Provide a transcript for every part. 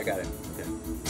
got it. Okay.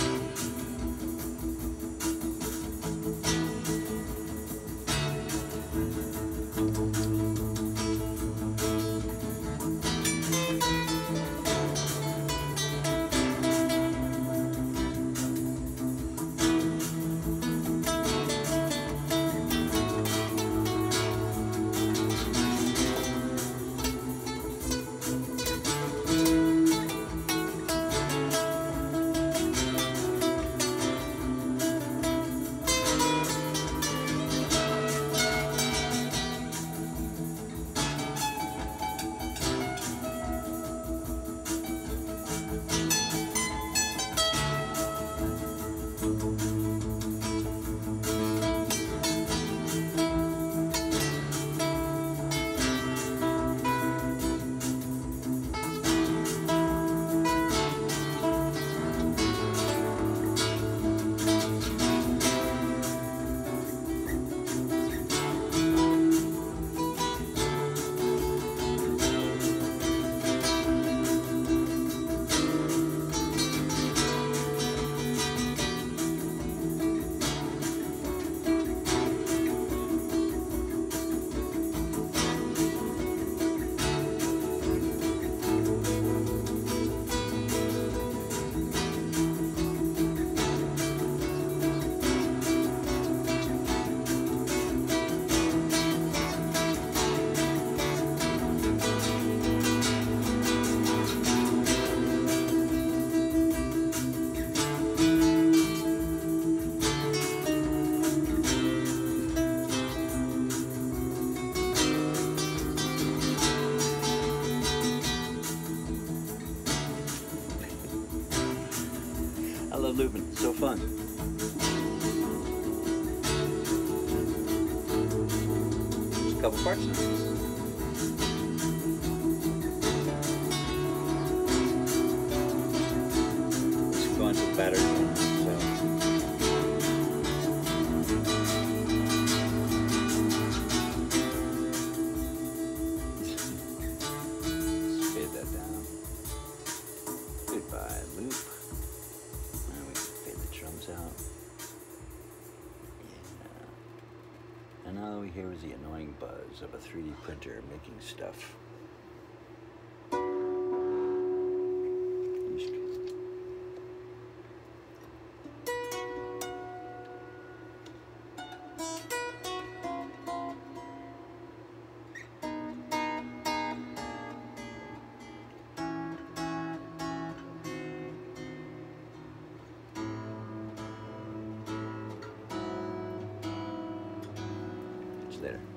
I love looping. It's so fun. Just a couple parts now. It's going to battery now, so. Fade that down. Goodbye, loop. Now we can fade the drums out. Yeah. And all we hear is the annoying buzz of a 3D printer making stuff. Later.